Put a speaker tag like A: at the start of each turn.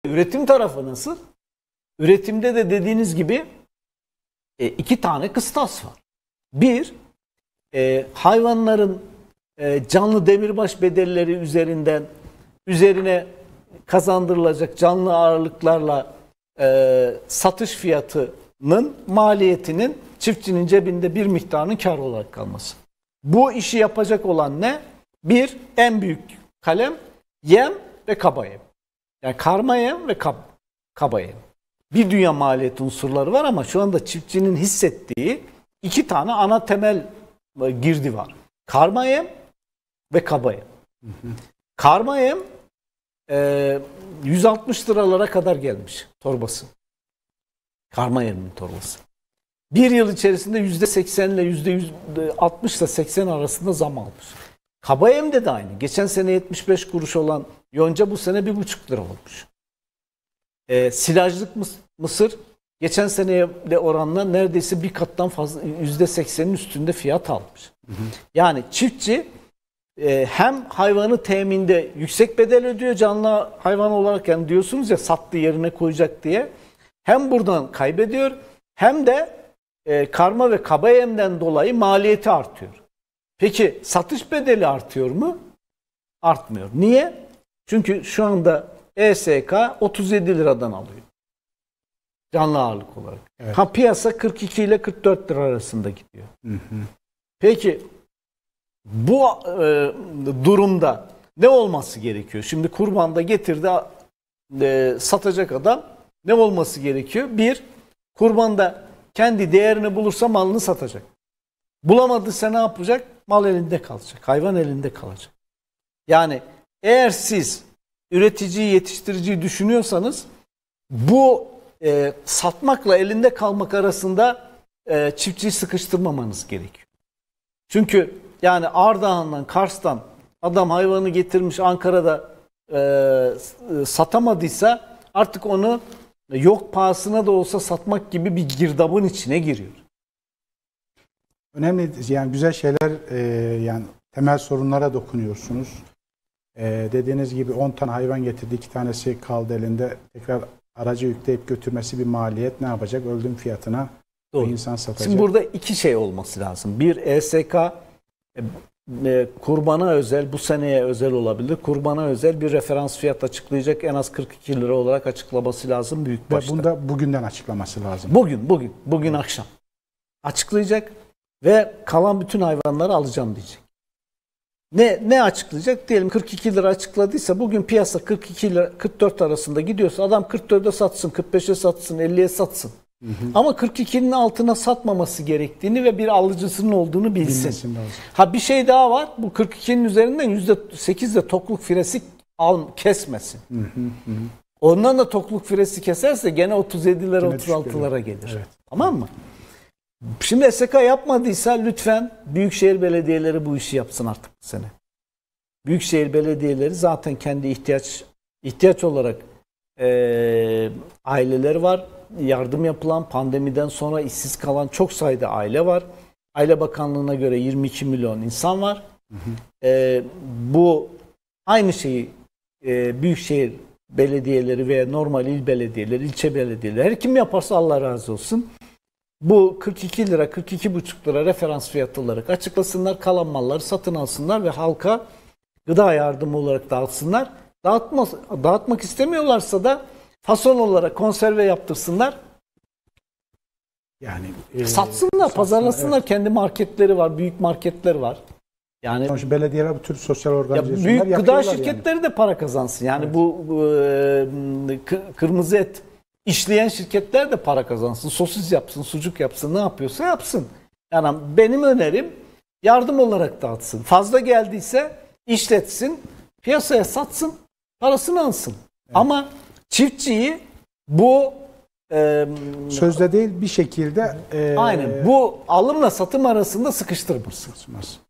A: üretim tarafı nasıl? Üretimde de dediğiniz gibi iki tane kıstas var. Bir, hayvanların canlı demirbaş bedelleri üzerine kazandırılacak canlı ağırlıklarla satış fiyatının maliyetinin çiftçinin cebinde bir miktarının kar olarak kalması. Bu işi yapacak olan ne? Bir, en büyük kalem yem ve kaba yem. Yani karma yem ve kaba yem. Bir dünya maliyet unsurları var ama şu anda çiftçinin hissettiği iki tane ana temel girdi var. Karma yem ve kaba yem. Karma yem 160 liralara kadar gelmiş torbası. Karma yemin torbası. Bir yıl içerisinde %80 ile %60 ile 80 arasında zam almış. Kaba yemde de aynı. Geçen sene 75 kuruş olan yonca bu sene 1,5 lira olmuş. Silajlık mısır geçen seneye oranla neredeyse bir kattan fazla %80'in üstünde fiyat almış. Yani çiftçi hem hayvanı teminde yüksek bedel ödüyor canlı hayvan olarak, yani diyorsunuz ya sattı yerine koyacak diye, hem buradan kaybediyor hem de karma ve kaba yemden dolayı maliyeti artıyor. Peki satış bedeli artıyor mu? Artmıyor. Niye? Çünkü şu anda ESK 37 liradan alıyor. Canlı ağırlık olarak. Evet. Piyasa 42 ile 44 lira arasında gidiyor. Peki bu durumda ne olması gerekiyor? Şimdi kurbanda getirdi satacak adam, ne olması gerekiyor? Bir, kurbanda kendi değerini bulursa malını satacak. Bulamadıysa ne yapacak? Mal elinde kalacak. Hayvan elinde kalacak. Yani eğer siz üreticiyi, yetiştiriciyi düşünüyorsanız bu satmakla elinde kalmak arasında çiftçiyi sıkıştırmamanız gerekiyor. Çünkü yani Ardahan'dan, Kars'tan adam hayvanı getirmiş Ankara'da satamadıysa artık onu yok pahasına da olsa satmak gibi bir girdabın içine giriyor.
B: Önemli, yani güzel şeyler, yani temel sorunlara dokunuyorsunuz. Dediğiniz gibi 10 tane hayvan getirdi, 2 tanesi kaldı elinde. Tekrar aracı yükleyip götürmesi bir maliyet. Ne yapacak? Öldüğüm fiyatına insan satacak.
A: Şimdi burada iki şey olması lazım. Bir, ESK kurbana özel, bu seneye özel olabilir. Kurbana özel bir referans fiyat açıklayacak. En az 42 lira olarak açıklaması lazım büyük başta.
B: Ve bunu da bugünden açıklaması lazım.
A: Bugün akşam açıklayacak ve kalan bütün hayvanları alacağım diyecek. Ne açıklayacak? Diyelim 42 lira açıkladıysa, bugün piyasa 42 lira 44 arasında gidiyorsa adam 44'e satsın, 45'e satsın, 50'ye satsın. Ama 42'nin altına satmaması gerektiğini ve bir alıcısının olduğunu bilsin. Bir şey daha var. Bu 42'nin üzerinden %8 de tokluk firesi kesmesin. Ondan da tokluk firesi keserse gene 37'lere 36'lara gelir. Evet. Tamam mı? Şimdi SK yapmadıysa lütfen büyükşehir belediyeleri bu işi yapsın artık bu sene. Büyükşehir belediyeleri zaten kendi ihtiyaç olarak aileleri var. Yardım yapılan, pandemiden sonra işsiz kalan çok sayıda aile var. Aile Bakanlığı'na göre 22 milyon insan var. Bu aynı şeyi büyükşehir belediyeleri veya normal il belediyeleri, ilçe belediyeleri, her kim yaparsa Allah razı olsun. Bu 42 lira, 42,5 lira referans fiyatı olarak açıklasınlar, kalan malları satın alsınlar ve halka gıda yardımı olarak dağıtsınlar. Dağıtmak istemiyorlarsa da fason olarak konserve yaptırsınlar.
B: Yani
A: satsınlar, pazarlasınlar. Evet. Kendi marketleri var, büyük marketler var. Yani
B: sonuçta belediyeler bu tür sosyal organizasyonlar
A: büyük gıda şirketleri de para kazansın. Yani evet. Bu kırmızı et işleyen şirketler de para kazansın. Sosis yapsın, sucuk yapsın, ne yapıyorsa yapsın. Yani benim önerim yardım olarak dağıtsın. Fazla geldiyse işletsin, piyasaya satsın, parasını alsın. Evet. Ama çiftçiyi bu
B: sözde değil bir şekilde
A: aynen bu alımla satım arasında sıkıştırmasın.